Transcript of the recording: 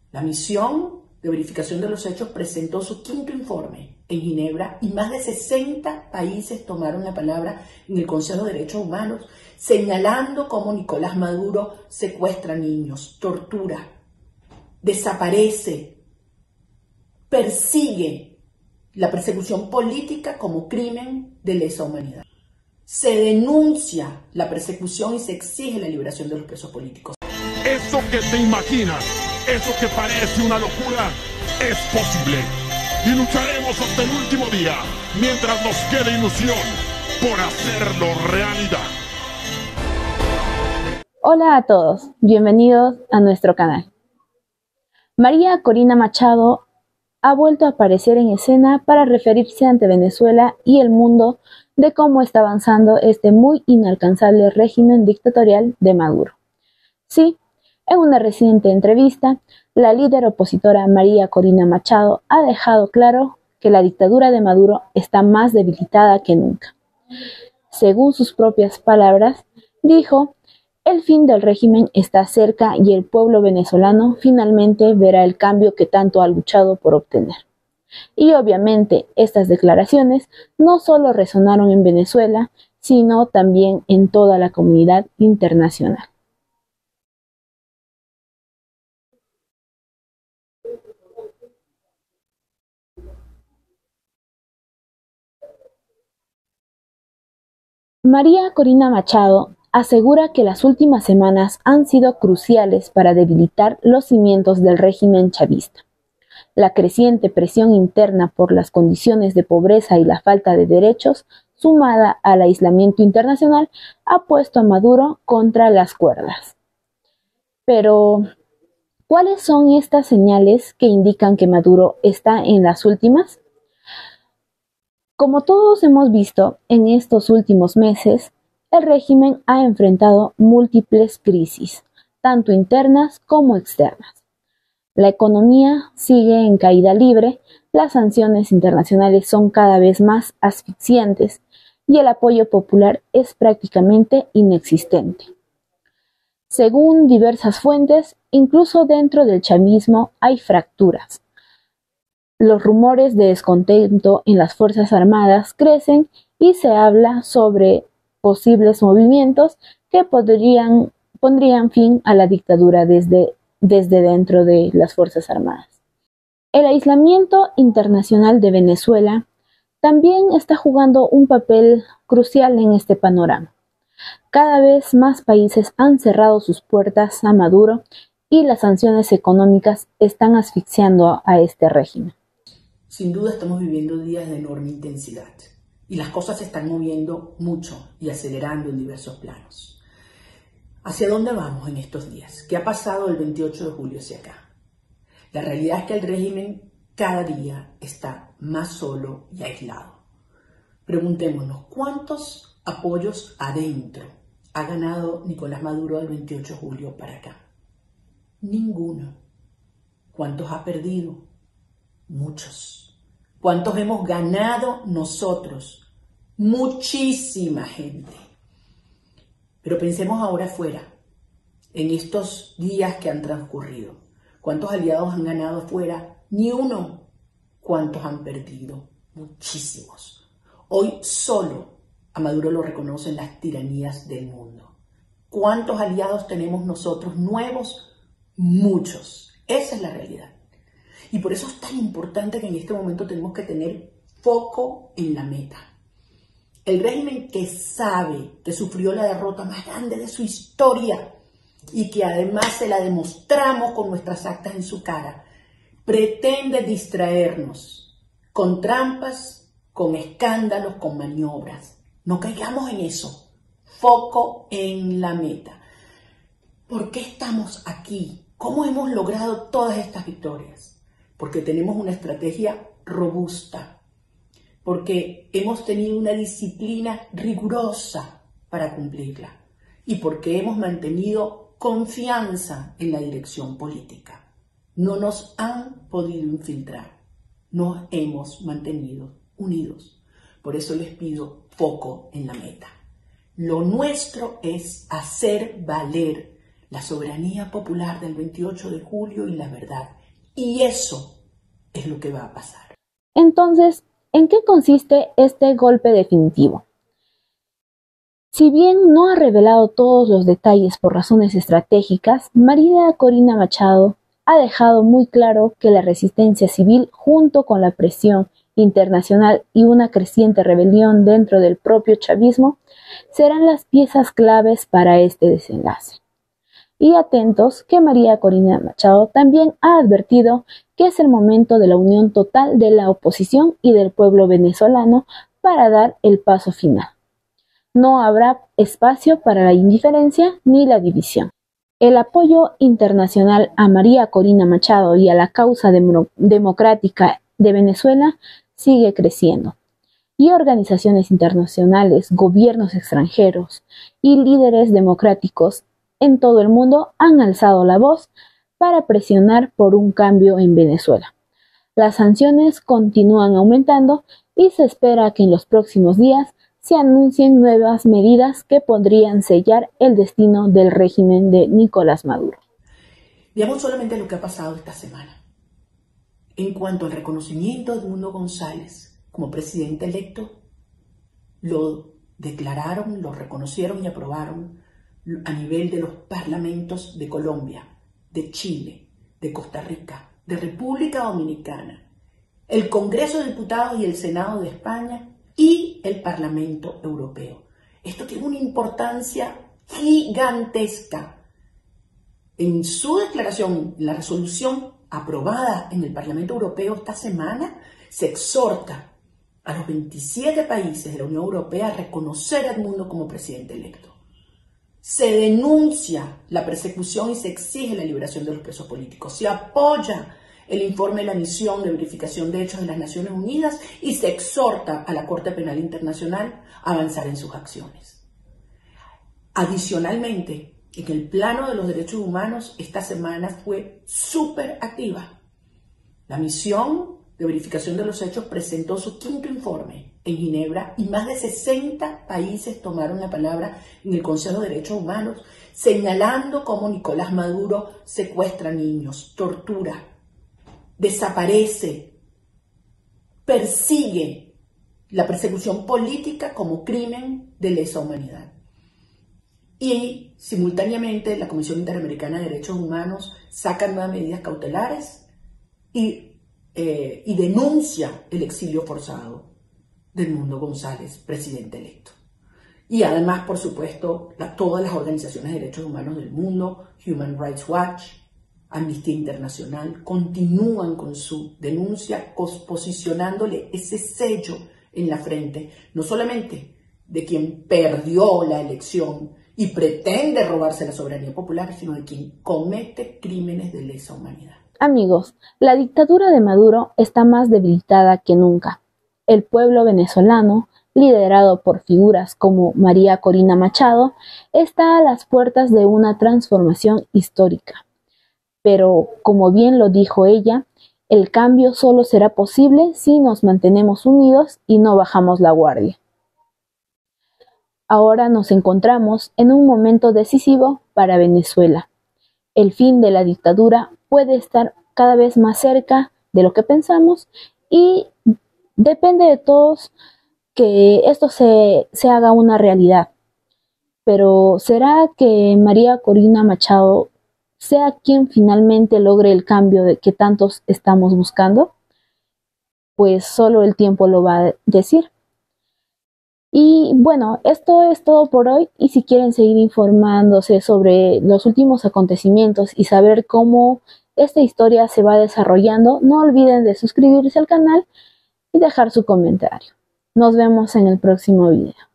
La misión de verificación de los hechos presentó su quinto informe en Ginebra y más de 60 países tomaron la palabra en el Consejo de Derechos Humanos, señalando cómo Nicolás Maduro secuestra niños, tortura, desaparece, persigue la persecución política como crimen de lesa humanidad. Se denuncia la persecución y se exige la liberación de los presos políticos. Eso que te imaginas, eso que parece una locura, es posible. Y lucharemos hasta el último día, mientras nos quede ilusión, por hacerlo realidad. Hola a todos, bienvenidos a nuestro canal. María Corina Machado ha vuelto a aparecer en escena para referirse ante Venezuela y el mundo de cómo está avanzando este muy inalcanzable régimen dictatorial de Maduro. Sí, en una reciente entrevista, la líder opositora María Corina Machado ha dejado claro que la dictadura de Maduro está más debilitada que nunca. Según sus propias palabras, dijo: el fin del régimen está cerca y el pueblo venezolano finalmente verá el cambio que tanto ha luchado por obtener. Y obviamente estas declaraciones no solo resonaron en Venezuela, sino también en toda la comunidad internacional. María Corina Machado asegura que las últimas semanas han sido cruciales para debilitar los cimientos del régimen chavista. La creciente presión interna por las condiciones de pobreza y la falta de derechos, sumada al aislamiento internacional, ha puesto a Maduro contra las cuerdas. Pero, ¿cuáles son estas señales que indican que Maduro está en las últimas? Como todos hemos visto en estos últimos meses, el régimen ha enfrentado múltiples crisis, tanto internas como externas. La economía sigue en caída libre, las sanciones internacionales son cada vez más asfixiantes y el apoyo popular es prácticamente inexistente. Según diversas fuentes, incluso dentro del chavismo hay fracturas. Los rumores de descontento en las Fuerzas Armadas crecen y se habla sobre posibles movimientos que pondrían fin a la dictadura desde dentro de las Fuerzas Armadas. El aislamiento internacional de Venezuela también está jugando un papel crucial en este panorama. Cada vez más países han cerrado sus puertas a Maduro y las sanciones económicas están asfixiando a este régimen. Sin duda estamos viviendo días de enorme intensidad y las cosas se están moviendo mucho y acelerando en diversos planos. ¿Hacia dónde vamos en estos días? ¿Qué ha pasado del 28 de julio hacia acá? La realidad es que el régimen cada día está más solo y aislado. Preguntémonos, ¿cuántos apoyos adentro ha ganado Nicolás Maduro del 28 de julio para acá? Ninguno. ¿Cuántos ha perdido? Muchos. ¿Cuántos hemos ganado nosotros? Muchísima gente. Pero pensemos ahora afuera, en estos días que han transcurrido. ¿Cuántos aliados han ganado afuera? Ni uno. ¿Cuántos han perdido? Muchísimos. Hoy solo a Maduro lo reconocen las tiranías del mundo. ¿Cuántos aliados tenemos nosotros nuevos? Muchos. Esa es la realidad. Y por eso es tan importante que en este momento tenemos que tener foco en la meta. El régimen que sabe que sufrió la derrota más grande de su historia y que además se la demostramos con nuestras actas en su cara, pretende distraernos con trampas, con escándalos, con maniobras. No caigamos en eso. Foco en la meta. ¿Por qué estamos aquí? ¿Cómo hemos logrado todas estas victorias? Porque tenemos una estrategia robusta, porque hemos tenido una disciplina rigurosa para cumplirla y porque hemos mantenido confianza en la dirección política. No nos han podido infiltrar, nos hemos mantenido unidos. Por eso les pido foco en la meta. Lo nuestro es hacer valer la soberanía popular del 28 de julio y la verdad Y eso es lo que va a pasar. Entonces, ¿en qué consiste este golpe definitivo? Si bien no ha revelado todos los detalles por razones estratégicas, María Corina Machado ha dejado muy claro que la resistencia civil, junto con la presión internacional y una creciente rebelión dentro del propio chavismo, serán las piezas claves para este desenlace. Y atentos que María Corina Machado también ha advertido que es el momento de la unión total de la oposición y del pueblo venezolano para dar el paso final. No habrá espacio para la indiferencia ni la división. El apoyo internacional a María Corina Machado y a la causa democrática de Venezuela sigue creciendo, y organizaciones internacionales, gobiernos extranjeros y líderes democráticos en todo el mundo han alzado la voz para presionar por un cambio en Venezuela. Las sanciones continúan aumentando y se espera que en los próximos días se anuncien nuevas medidas que podrían sellar el destino del régimen de Nicolás Maduro. Veamos solamente lo que ha pasado esta semana. En cuanto al reconocimiento de Edmundo González como presidente electo, lo declararon, lo reconocieron y aprobaron a nivel de los parlamentos de Colombia, de Chile, de Costa Rica, de República Dominicana, el Congreso de Diputados y el Senado de España y el Parlamento Europeo. Esto tiene una importancia gigantesca. En su declaración, la resolución aprobada en el Parlamento Europeo esta semana, se exhorta a los 27 países de la Unión Europea a reconocer a Edmundo como presidente electo. Se denuncia la persecución y se exige la liberación de los presos políticos. Se apoya el informe de la misión de verificación de hechos de las Naciones Unidas y se exhorta a la Corte Penal Internacional a avanzar en sus acciones. Adicionalmente, en el plano de los derechos humanos, esta semana fue súper activa. La misión de verificación de los hechos presentó su quinto informe en Ginebra y más de 60 países tomaron la palabra en el Consejo de Derechos Humanos, señalando cómo Nicolás Maduro secuestra niños, tortura, desaparece, persigue la persecución política como crimen de lesa humanidad. Y simultáneamente la Comisión Interamericana de Derechos Humanos saca nuevas medidas cautelares y denuncia el exilio forzado de Edmundo González, presidente electo. Y además, por supuesto, todas las organizaciones de derechos humanos del mundo, Human Rights Watch, Amnistía Internacional, continúan con su denuncia, posicionándole ese sello en la frente, no solamente de quien perdió la elección y pretende robarse la soberanía popular, sino de quien comete crímenes de lesa humanidad. Amigos, la dictadura de Maduro está más debilitada que nunca. El pueblo venezolano, liderado por figuras como María Corina Machado, está a las puertas de una transformación histórica. Pero, como bien lo dijo ella, el cambio solo será posible si nos mantenemos unidos y no bajamos la guardia. Ahora nos encontramos en un momento decisivo para Venezuela. El fin de la dictadura puede estar cada vez más cerca de lo que pensamos y depende de todos que esto se haga una realidad. Pero ¿será que María Corina Machado sea quien finalmente logre el cambio que tantos estamos buscando? Pues solo el tiempo lo va a decir. Y bueno, esto es todo por hoy, y si quieren seguir informándose sobre los últimos acontecimientos y saber cómo esta historia se va desarrollando, no olviden de suscribirse al canal y dejar su comentario. Nos vemos en el próximo video.